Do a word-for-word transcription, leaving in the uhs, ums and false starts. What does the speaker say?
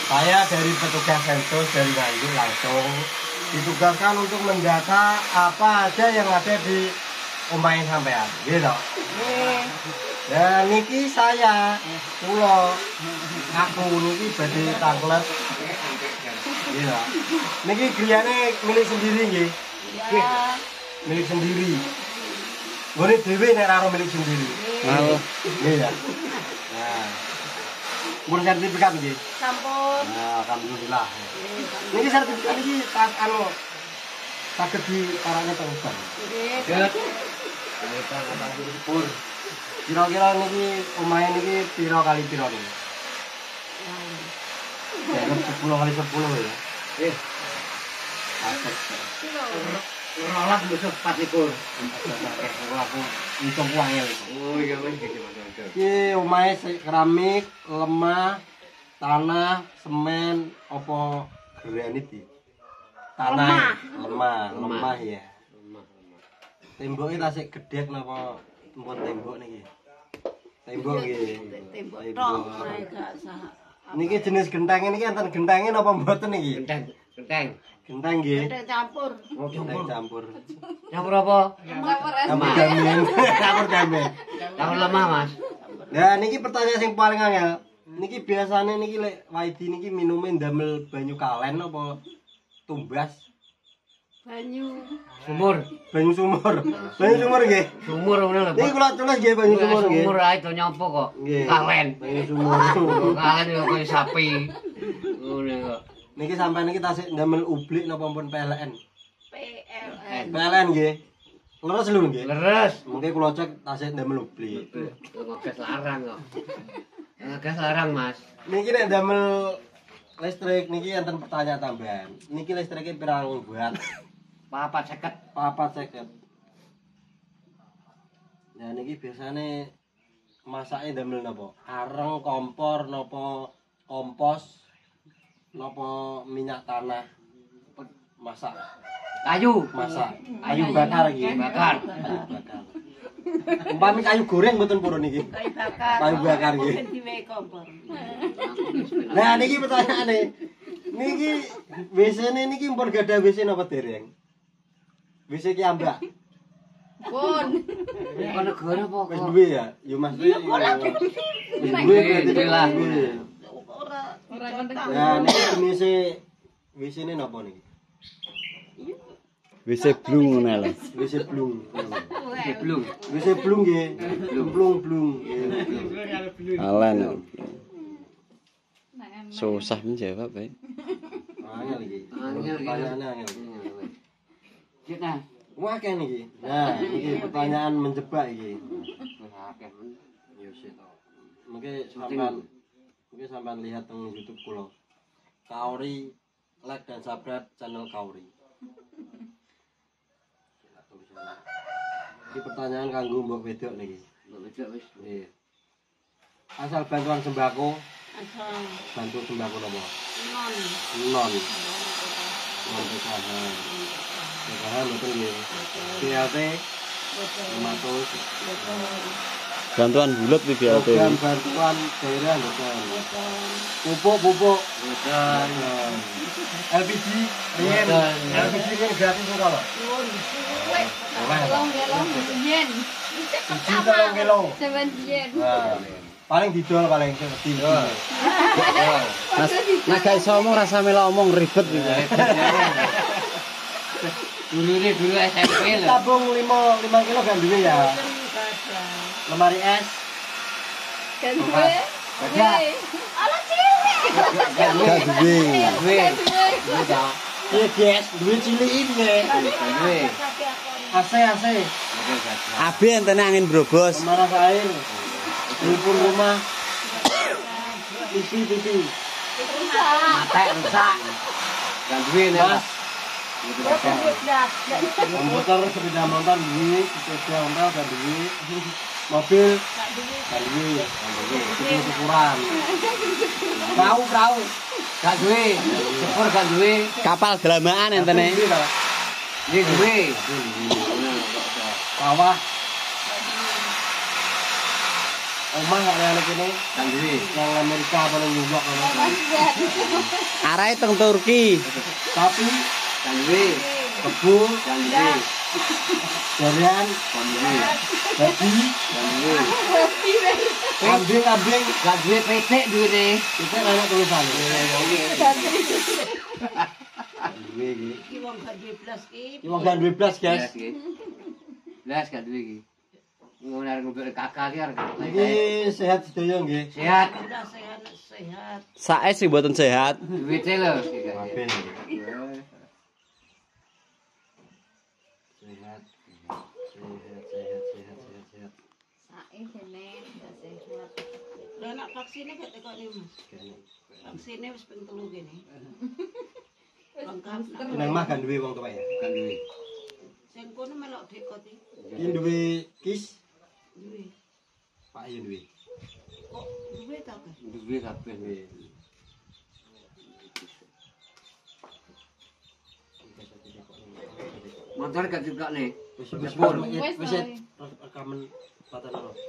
Saya dari petugas sensus dari Nganjuk langsung ditugaskan untuk mendata apa aja yang ada di omahe sampean, gitu. Dan niki saya, pulau, aku niki badhe tanglet, gitu. Niki griyane milik sendiri nggih. Milik sendiri. Ngene dhewe nek ora milik sendiri. Halo. Iya. Nah. Ngurus sertifikat nggih. Sampun. Nah, alhamdulillah. Niki sertifikat iki tak anu saged diparane teng bank. Nggih. Kita kata pur. Kira-kira niki omahe niki pira kali pira niki? Ya, sepuluh kali sepuluh ya. Eh. Asik. Ora besok empat likur. Aku hitung uangnya itu. Oh iya wis iki Mas. Iki omahe keramik, lemah, tanah, semen, apa granit iki? Tanah, lemah, lemah ya. Lemah, lemah. Temboke tasik gedhek napa empun tembok niki? Tembok nggih. Tembok tok gak sah. Niki jenis genteng niki enten gentenge napa mboten niki? Genteng, genteng. Genteng nggih. Genteng campur. Oh, genteng campur. Campur apa? Campur es. Campur jamin. Campur jamin. Campur lemah, Mas. Nah, niki pertanyaan sing paling angel. Niki biasane niki lek Waidi niki minume ndamel banyu kalen apa tumbas? Banyu. Sumur. Banyu sumur. Banyu sumur nggih. Sumur ngono lho. Niki kula tulis nggih banyu sumur nggih. Sumur ae do nyapa kok. Nggih. Kalen. Banyu sumur. Kalen yo koyo sapi. Ngono kok. Niki sampean niki tasik ndamel ublik napa pun P L N? P L N. P L N nggih. Leres lho nggih. Leres. Mengke kula cek tasik ndamel ublik. Ngegas larang kok. Ngegas larang, Mas. Niki nek ndamel listrik niki enten pertanyaan tambahan. Niki listrike pirang watt? Papat seket. Papat seket. Nah niki biasane masake ndamel napa? Areng, kompor, napa kompos, napa minyak tanah? Masak. Kayu. Masak. Kayu bakar iki. Bakar. Bakar. Umpami kayu goreng mboten purun niki. Kayu bakar. Kayu bakar nggih. Diwe kompor. Nah niki pertanyaane. Niki W C-ne niki mpun gadah W C napa dereng? W C ki ambak. Pun. Kok negara apa Wis kok? duwe ya? Ya Mas. Iya kok lagi Wis duwe berarti lah. ora ora penting. Nah niki jenise W C-ne napa niki? W C blung ngono lho. W C blung. Belum. W C blung nggih. Blung blung. Alen. Susah menjawab, Pak. Angel iki. Angel iki. Pertanyaane angel. Kita. Wah akeh niki. Nah, iki pertanyaan menjebak iki. Akeh men. Yo sik to. Mungkin sampean mungkin sampean lihat teng YouTube kula. Kauri like dan subscribe channel Kauri. Iki pertanyaan kanggo Mbok Wedok niki. Mbok wedok wis. Nggih. Asal bantuan sembako, Asal bantu sembako napa? non. Non. Non P K H. P K H mboten nggih. B L T lima ratus. Bantuan bulat di B L T. Program bantuan daerah mboten. Pupuk-pupuk Mboten. L P G riyen L P G riyen gratis ora lho. Nuwun. Tolong gelong yen. Siji telung kilo. Seven yen. Nah, paling didol paling sedih. Mas, mas gak iso omong rasa melo omong ribet iki. Dulu ini dulu S M P lho. Tabung lima lima kilo gak duwe ya. Lemari es. Kan duwe. Gak. Ala cilik. Gak duwe. Duwe. Duwe. Iya guys, duwe cilik ini. Duwe. A C A C. Abi entene angin brobos. Pemanas air. Lipur rumah. T V T V. Mate rusak. Gak duwe nek. Mas. Komputer, sepeda motor duwe, sepeda ontel gak duwe. Mobil gak duwe. Itu ukuran. Perahu, perahu. Gak duwe. Sepur gak duwe. Kapal dalamaan entene. Iki duwe. Sawah. omah gak ada anak ini Kan duwe. yang Amerika apa yang New York apa. Arahe teng Turki. Tapi Kan duwe. kebun, Kan duwe. durian, Kan duwe. babi, Kan duwe. kambing, kambing, Gak duwe petek duwe ne. itu anak tulisan. Duwe iki. Iki wong gak duwe blas ki. Iki wong kan dua belas, Guys. guys. Las gak duwe iki. Ngono arep ngobrol kakak ki arep. Iki sehat sedaya nggih. Sehat. Udah sehat sehat. Sae sing mboten sehat. Duwite lho. Kabeh. Sehat. Sehat, sehat, sehat, sehat, sehat. Sae jene gak sehat. Lah nek vaksine gak tekok iki Mas. Vaksine wis ping telu kene. Lengkap. Nang mah kan duwe wong tuwa ya. Kan duwe. Sing kono melok dekot iki. Iki duwe kis, Duwe. Pak yo duwe. Kok duwe ta kan? Duwe kabeh. Motor gak juga nih. Wis wis Dapur. wis Wis, wis Pak. rekaman patan